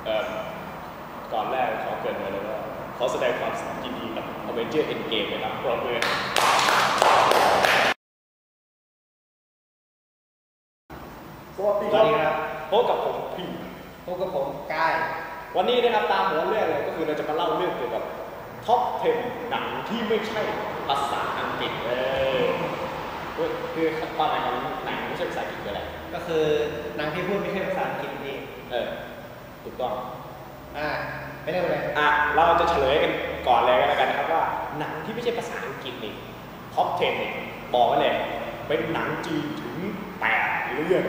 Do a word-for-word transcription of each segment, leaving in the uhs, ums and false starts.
ก่อนแรกขอเกิดมาเลยว่าขอแสดงความยินดีกับ Avengers Endgame นะครับปรบมือสวัสดีครับพบกับผมพี่พบกับผมกายวันนี้นะครับตามหัวเรื่องเลยก็คือเราจะมาเล่าเรื่องเกี่ยวกับท็อปสิบหนังที่ไม่ใช่ภาษาอังกฤษเลยคือความหมายของหนังไม่ใช่ภาษาอังกฤษคืออะไรก็คือหนังที่พูดไม่ใช่ภาษาอังกฤษนี่เออถูกต้องอ่าไม่ได้เลยอ่ะเราจะเฉลยกันก่อนเลยกันแล้วกันนะครับว่าหนังที่ไม่ใช่ภาษาอังกฤษนี่ท็อปสิบนี่บอกไว้เลยเป็นหนังจีนถึงแปดเรื่อง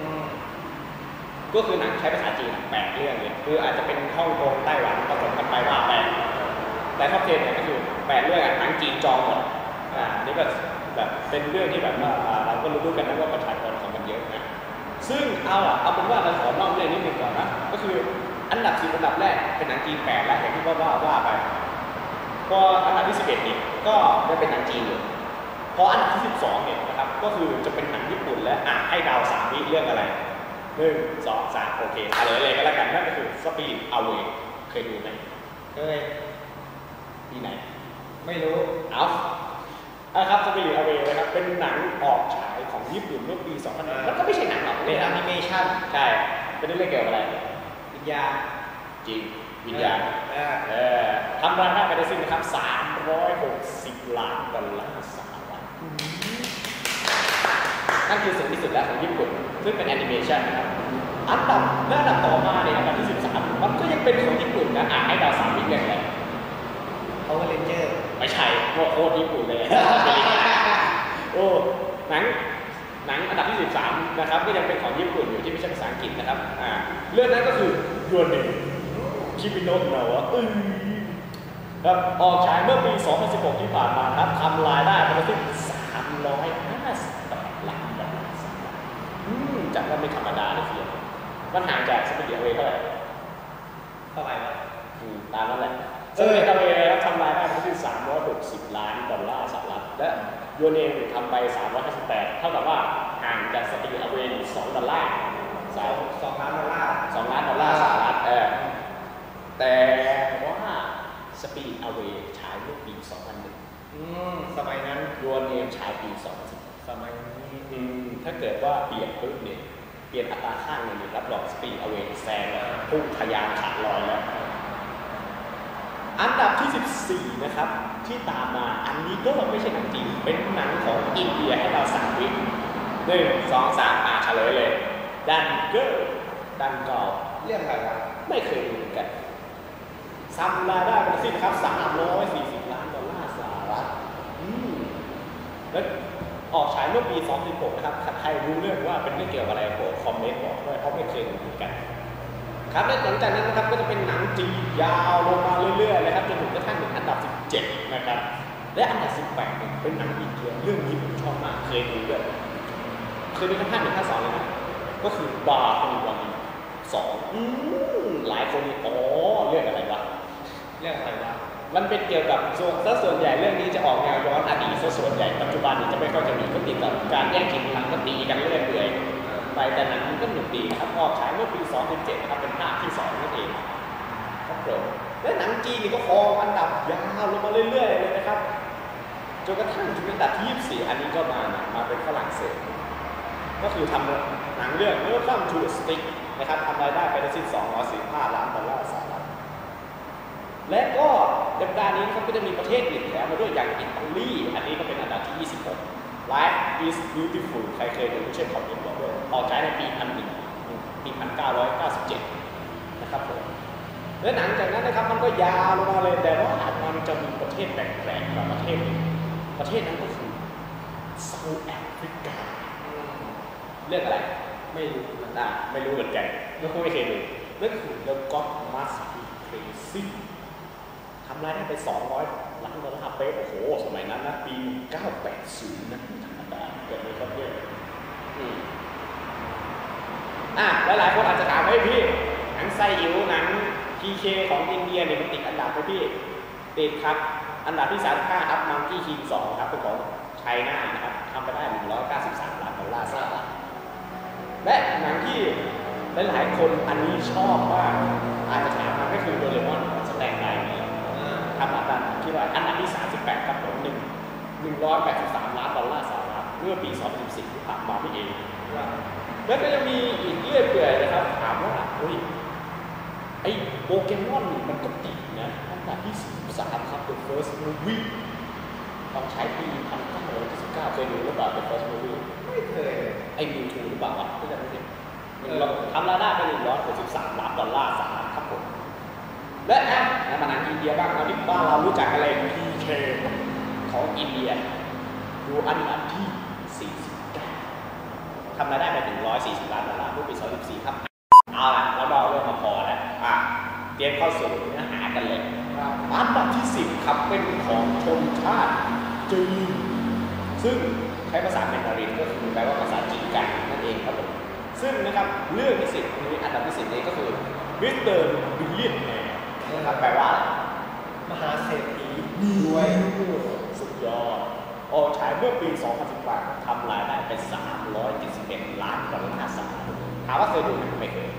ก็คือหนังใช้ภาษาจีนแปดเรื่องเลยคืออาจจะเป็นฮ่องกงไต้หวันผสมกันไปว่าไปแต่ท็อปสิบเนี่ยก็คือแปดเรื่องหนังจีนจองหมดอ่านี่ก็แบบเป็นเรื่องที่แบบว่าเราก็รู้กันนะว่าประชากรของมันเยอะนะซึ่งเอาล่ะเอาเป็นว่าเราขอเล่าเรื่องนี้หนึ่งก่อนนะก็คืออันดับสิบอันดับแรกเป็นหนังจีนแปดแล้วอย่างที่ว่าว่าว่าไปพออันดับที่สิบเอ็ดนี่ก็จะเป็นหนังจีนอยู่พออันดับที่สิบสองเนี่ยนะครับก็คือจะเป็นหนังญี่ปุ่นและอ่ะให้ดาวสามวิเรื่องอะไรหนึ่งสองสามโอเคอะไรเลยก็แล้วกันนั่นก็คือสปีดเอาเวเคยดูไหมเคยที่ไหนไม่รู้เอานะครับสปีดเอาเวนะครับเป็นหนังออกฉายของญี่ปุ่นเมื่อปีสองพันหนึ่งแล้วก็ไม่ใช่หนังหรอกเป็นแอนิเมชั่นใช่เป็นเรื่องเกี่ยวกับอะไรวิญญาณจริงวิญญาณเออทำรายได้ไปได้สิ้นนะครับสามร้อยหกสิบล้านดอลลาร์สหรัฐนั่นคือสูงที่สุดแล้วของญี่ปุ่นซึ่งเป็นแอนิเมชันนะครับอันดับและอันดับต่อมาเนี่ยอันดับที่สิบสามมันก็ยังเป็นของญี่ปุ่นนะอ่ะให้ดาวสามวิเรื่องอะไรเขาเรนเจอร์ไม่ใช่โคตรญี่ปุ่นเลยโอ้หนังหนังอันดับที่สิบสามนะครับก็ยังเป็นของญี่ปุ่นอยู่ที่ไม่ใช่ภาษาอังกฤษนะครับอ่าเรื่องนั้นก็คือยูนเนคิมิโนะเนอะอือครับออกฉายเมื่อปีสองพันสิบหกที่ผ่านมาครับทำรายได้ไปที่สามร้อยห้าสิบแปดล้านดอลลาร์สหรัฐอืมจัดว่าไม่ธรรมดาเลยทีเดียวมันห่างจากสปีดเอาเวเท่าไหร่เท่าไหร่วะอืมตามนั้นแหละสปีดเอาเวทำรายได้ไปที่สามร้อยหกสิบล้านดอลลาร์สหรัฐและยูเนทำไปสามร้อยห้าสิบแปดเท่ากับว่าห่างจากสปีดเอาเวสองดอลลาร์สองสองล้านดอลลาร์สองล้านดอลลาร์สหรัฐเออแต่ว่าสปีดเอาเวฉายเมื่อปีสองพันหนึ่งอืมสมัยนั้นยูเนฉายปีสองพันสิบสมัยนี้อืมถ้าเกิดว่าเปลี่ยนปุ๊บเนี่ยเปลี่ยนอัตราค่าเงินเนี่ยรับรองสปีดเอาเวแซงแล้วพุ่งทะยานขาดลอยแล้วอันดับที่สิบสี่นะครับที่ตามมาอันนี้ก็ไม่ใช่หนังจีนเป็นหนังของอินเดียให้เราสามวิหนึ่งสองสามอ่านเฉลยเลยดันเกอร์ดันเกาเรื่องอะไรวะไม่เคยดูกันทำรายได้เป็นสิ้นครับสามร้อยสี่สิบล้านดอลลาร์สหรัฐอืมแล้วออกฉายเมื่อปีสองพันสิบหกนะครับใครรู้เรื่องว่าเป็นเรื่องเกี่ยวกับอะไรโปรดคอมเมนต์บอกด้วยเพราะไม่เคยดูกันครับและหลังจากนั้นนะครับก็จะเป็นหนังจีนยาวลงมาเรื่อยๆเลยครับจนถึงกระทั่งถึงอันดับสิบเจ็ดนะครับและอันดับสิบแปดเป็นหนังอินเดียเรื่องนี้ผมชอบมากเคยดูด้วยเคยดูทั้งภาคหนึ่งภาคสองเลยนะก็คือบาฮูบาลีสองหลายคนอ๋อเรื่องอะไรวะเรื่องอะไรวะมันเป็นเกี่ยวกับส่วนส่วนใหญ่เรื่องนี้จะออกแนวย้อนอดีตส่วนใหญ่ปัจจุบันจะไม่ค่อยจะมีก็ติดกับการแย่งชิงหลังก็ตีกันเรื่อยๆไปแต่หนังก็หนุกดีนะครับออกฉายเมื่อปีสองพันสิบเจ็ดนะครับเป็นภาคที่สองนั่นเองครับผมและหนังจีนนี่ก็ครองอันดับยาวลงมาเรื่อยๆเลยนะครับจนกระทั่งถึงอันดับที่ยี่สิบสี่อันนี้ก็มามาเป็นฝรั่งเศสก็คือทำหนังเรื่อง Welcome to the Stick นะครับทำรายได้ไปได้สิ้นสองร้อยสี่สิบห้าล้านดอลลาร์สหรัฐและก็ในสัปดาห์นี้เขาก็จะมีประเทศอื่นแถมมาด้วยอย่างอิตาลีอันนี้ก็เป็นอันดับที่ยี่สิบหก Life is Beautiful ใครเคยดูไม่ใช่คอมเมนต์บอกด้วยออกฉายในปีพันหนึ่งปีพันเก้าร้อยเก้าสิบเจ็ดนะครับผมและหนังจากนั้นนะครับมันก็ยาวลงมาเลยแต่ว่ามันจะมีประเทศแปลกๆกับประเทศนึงประเทศนั้นก็คือเซาท์แอฟริกาเรื่องอะไรไม่รู้นะไม่รู้เหมือนกันไม่เคยดูเรื่องคือ The God Must Be Crazy ทำรายได้ไปสองร้อยล้านดอลลาร์เป๊ะโอ้โหสมัยนั้นนะปีหนึ่งเก้าแปดศูนย์นะธรรมดาเกิดอะไรขึ้นเนี่ยอืมอ่ะหลายๆคนอาจจะถามว่าพี่หนังไซอิ๋วหนัง พี เค ของอินเดียเนี่ยมันติดอันดับไหมพี่ติดครับอันดับที่สามสิบห้าครับมังกี้คิงสองครับเป็นของไชน่านะครับทำไปได้หนึ่งร้อยเก้าสิบสามล้านดอลลาร์สหรัฐและหนังที่หลายๆคนอันนี้ชอบมากอาจหนึ่งร้อยแปดสิบสามล้านดอลลาร์สหรัฐเมื่อปีสองพันสิบที่ผ่านมานี่เองแล้วก็ยังมีอีกเรื่อยเปื่อยนะครับถามว่าเฮ้ยไอ้โปเกมอนมันก็ติดนะตั้งแต่ที่สิบสามครับ The First Movie ต้องใช้ปีหนึ่งพันเก้าร้อยเจ็ดสิบเก้าเคยดูหรือเปล่า The First Movie ไม่เคยไอ้มิวทูหรือเปล่าวะก็จะไม่เห็นทำรายได้ไปหนึ่งร้อยหกสิบสามล้านดอลลาร์สหรัฐครับผมและอ่ะมาหนังอินเดียบ้างเอาที่บ้านเรารู้จักอะไร พี เค ของอินเดียดูอันดับที่สี่สิบเก้าทำรายได้ไปถึงหนึ่งร้อยสี่สิบล้านดอลลาร์เมื่อปีสองพันสิบสี่ครับเอาล่ะแล้วเราเริ่มมาพอแล้วอ่ะเตรียมเข้าสู่เนื้อหากันเลยอันดับที่สิบครับเป็นของชนชาติจีนซึ่งใช้ภาษาแมนดารินก็คือแปลว่าภาษาจีนกันนั่นเองครับผมซึ่งนะครับเรื่องที่สิบนี้อันดับที่สิบนี้ก็คือมิสเตอร์บิลเลียนแมร์นะครับแปลว่ามหาเศรษฐีด้วยสุดยอดออกฉายเมื่อปีสองพันสิบแปดทำรายได้ไปสามร้อยเจ็ดสิบเอ็ดล้านดอลลาร์สหรัฐถามว่าเคยดูไหมไม่เคย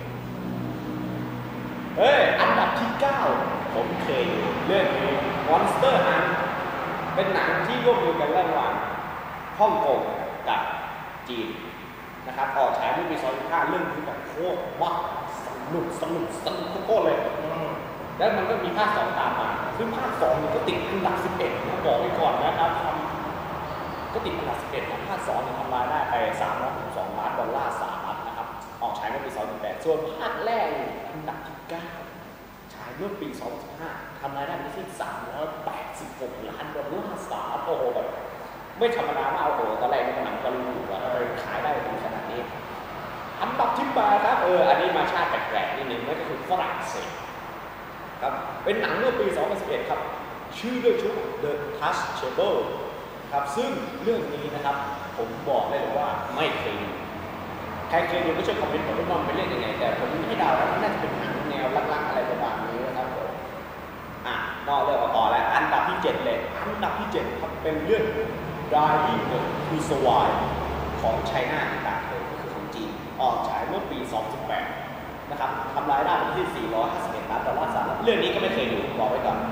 เฮ้ยอันดับที่เก้าผมเคยดูเรื่องนี้ Monster Hunt เป็นหนังที่ร่วมมือกันระหว่างฮ่องกงกับจีนนะครับออกฉายเมื่อปีสองพันสิบห้าเรื่องที่แบบโคตรว้าสนุกสนุกสนุกโคตรเลยแล้วมันก็มีภาคสองตามมาซึ่งภาคสองก็ติดอันดับสิบเอ็ดนะบอกไว้ก่อนนะครับทำก็ติดอันดับสิบเอ็ดนะภาคสองเนี่ยทำรายได้ไปสามร้อยหกสิบสองล้านดอลลาร์สหรัฐนะครับออกฉายเมื่อปีสองพันสิบแปดส่วนภาคแรกอันดับที่เก้าฉายเมื่อปีสองพันสิบห้าทำรายได้ไปที่สามร้อยแปดสิบหกล้านดอลลาร์สหรัฐโอ้โหแบบไม่ธรรมดามากโอ้โหตอนแรกในหนังก็รู้อยู่ว่าขายได้ถึงขนาดนี้อันดับที่แปดครับเอออันนี้มาชาติแปลกๆนิดนึงนั่นก็คือฝรั่งเศสครับเป็นหนังเมื่อปีสองพันสิบเอ็ดครับชื่อเรื่องชื่อ The Touchable ครับซึ่งเรื่องนี้นะครับผมบอกได้เลยว่าไม่เคยดูใครเคยดูก็ช่วยคอมเมนต์ผมด้วยว่ามันเป็นเรื่องยังไงแต่ผมให้เดาว่าน่าจะเป็นหนังแนวลักๆอะไรประมาณนี้นะครับผมอ่ะนอกเรื่องต่อแล้วอันดับที่เจ็ดเลยอันดับที่เจ็ดครับเป็นเรื่อง Dying to Survive ของไชน่าต่างๆเลยก็คือของจีนออกฉายเมื่อปีสองพันสิบแปดนะครับทำรายได้ไปที่สี่ร้อยห้าสิบเอ็ดล้านดอลลาร์สหรัฐเรื่องนี้ก็ไม่เคยดูบอกไว้ก่อน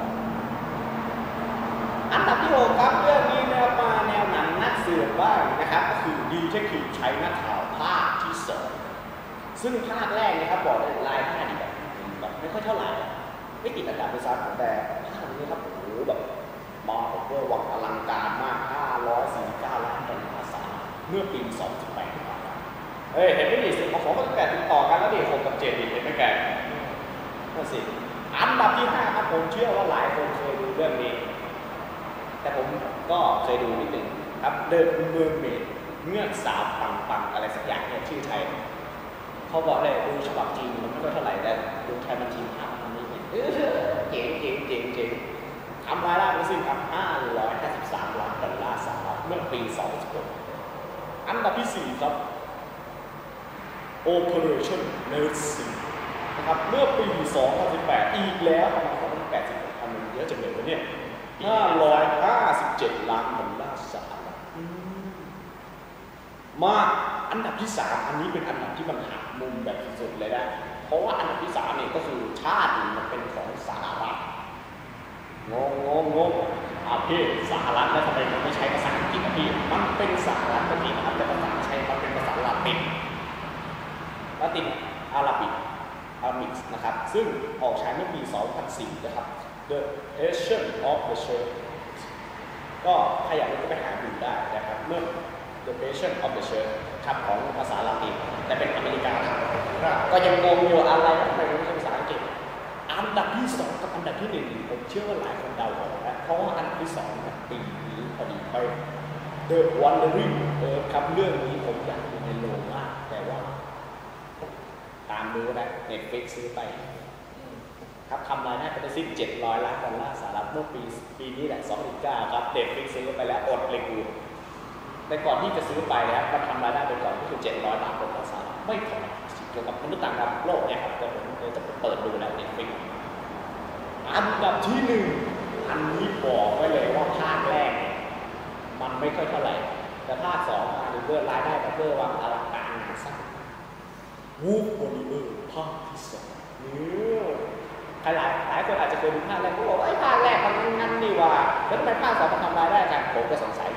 อันดับที่หกครับเรื่องนี้แนวมาแนวหนังนักสืบบ้างนะครับก็คือดีเทคทีฟไชน่าทาวน์ภาคที่สองซึ่งภาคแรกนะครับบอกได้รายได้ดีแบบแบบไม่ค่อยเท่าไหร่ไม่ติดอันดับไปซะแต่ภาคนี้ครับโอ้โหแบบมาแบบเวอร์วังอลังการมากห้าร้อยสี่สิบเก้าล้านดอลลาร์สหรัฐเมื่อปีสองพันสิบแปดที่ผ่านมาเฮ้ยเห็นไหมดิสิของสองพันสิบแปดติดต่อกันแล้วดิหกกับเจ็ดดิเห็นไหมแกนั่นสิอันดับที่ห้าครับผมเชื่อว่าหลายคนเคยดูเรื่องนี้แต่ผมก็เคยดูนิดหนึ่งครับเดินเมืองเมดเงือกสาวปังปังอะไรสักอย่างเนี่ยชื่อไทยเขาบอกเลยดูฉบับจีนมันไม่ค่อยเท่าไหร่แต่ดูไทยมันจีนภาพมันนี้เจ๋งเจ๋งเจ๋งเจ๋งเจ๋งทำรายได้ไปซึ่งครับห้าร้อยห้าสิบสามล้านดอลลาร์สหรัฐเมื่อปีสองพันสิบหกอันดับที่สี่ครับ Operation Mercy นะครับเมื่อปีสองพันสิบแปดอีกแล้วประมาณสองพันแปดสิบทำมันเยอะจังเลยวะเนี่ยห้าร้อยห้าสิบเจ็ดล้านดอลลาร์สหรัฐมาอันดับที่สามอันนี้เป็นอันดับที่มันหักมุมแบบสุดเลยนะเพราะว่าอันดับที่สามเนี่ยก็คือชาติมันเป็นของสหรัฐงงงงงงอ่ะพี่สหรัฐแล้วทำไมมันไม่ใช้ภาษาอังกฤษอ่ะพี่มันเป็นสหรัฐก็จริงนะครับแต่ภาษาใช้มันเป็นภาษาลาตินลาตินอาราบิกอารามิกนะครับซึ่งออกฉายเมื่อปีสองพันสี่นะครับ The Passion of the Church ก็ใครอยากรู้ก็ไปหาดูได้นะครับเมื่อ The Passion of the Church ครับของภาษาลาตินแต่เป็นอเมริกาก็ยังงงอยู่อะไรทำไมไม่ใช่ภาษาอังกฤษอันดับที่สองกับอันดับที่หนึ่งผมเชื่อว่าหลายคนเดาออกแล้วเพราะว่าอันดับที่สองปีนี้พอดีไป The Wandering เออครับเรื่องนี้ผมอยากดูในโรงมากแต่ว่าตามดูนะ Netflix ซื้อไปครับทำรายได้ไปได้สิ้นเจ็ดร้อยล้านดอลลาร์สหรัฐเมื่อปีปีนี้แหละสองพันสิบเก้าครับ Netflix ซื้อไปแล้วอดเลยกูแต่ก่อนที่จะซื้อไปนะครับมันทำรายได้ไปก่อนก็คือเจ็ดร้อยล้านดอลลาร์สหรัฐไม่พอเกี่ยวกับมนุษย์ต่างดาวโลกเนี่ยครับแต่ผมจะเปิดดูแล้ว Netflix อันดับที่หนึ่งอันนี้บอกไว้เลยว่าภาคแรกมันไม่ค่อยเท่าไหร่แต่ภาคสองอันนี้เบอร์รายได้แบบเบอร์วางอลังการงานสร้างวูฟบริเวอร์ภาคที่สองนี่ใครหลายหลายคนอาจจะเคยดูภาคแรกก็บอกว่าไอ้ภาคแรกมันงั้นนี่ว่าแล้วทำไมภาคสองมันทำรายได้กันผมก็สงสัย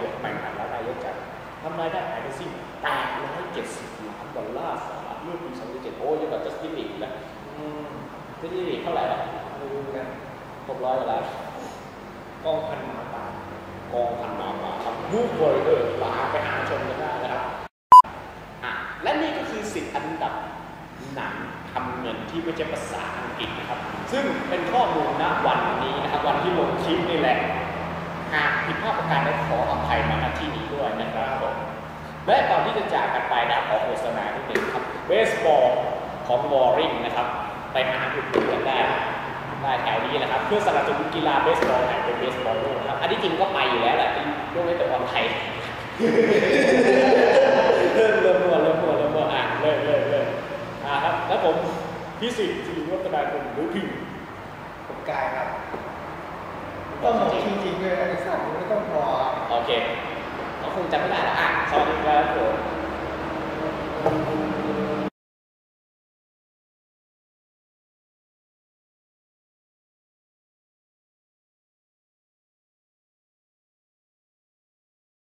ทำรายได้หายไปสิ้นแปดร้อยเจ็ดสิบล้านดอลลาร์สหรัฐเมื่อปีสองพันสิบเจ็ดโอ้ยยังกับจัสตินลีกนะจัสตินลีกเท่าไหร่ล่ะไม่รู้กันหกร้อยกว่าล้านกองพันหมาป่ากองพันหมาป่าครับรูปวอร์เรอร์ลาไปหาชมกันได้นะครับอ่ะและนี่ก็คือสิบอันดับหนังทำเงินที่ไม่ใช่ภาษาอังกฤษนะครับซึ่งเป็นข้อมูลณวันนี้นะครับวันที่ลงคลิปนี่แหละหากผิดพลาดประการใดขออภัยมาณที่นี้ด้วยนะครับผมและก่อนที่จะจากกันไปนะขอโฆษณานิดนึงครับเบสบอลของวอร์ริงนะครับไปหาอุดหนุนกันได้ได้แถวนี้นะครับเพื่อสนับสนุนกีฬาเบสบอลแห่งเป็นเบสบอลโลกนะครับอันที่จริงก็ไปอยู่แล้วแหละยกเว้นแต่บอลไทยเริ่มเริ่มมัวเริ่มมัวเริ่มมัวอ่ะเริ่มเริ่มเริ่มอ่าครับแล้วผมพี่สิทธิ์สิริวัฒนาคุณหรือพิมพ์ผมกายครับต้องบอกจริงๆเลยนะไอ้สัตว์ไม่ต้องรอโอเคเขาคงจำไม่ได้แล้วอ่ะสวัสดีครับผม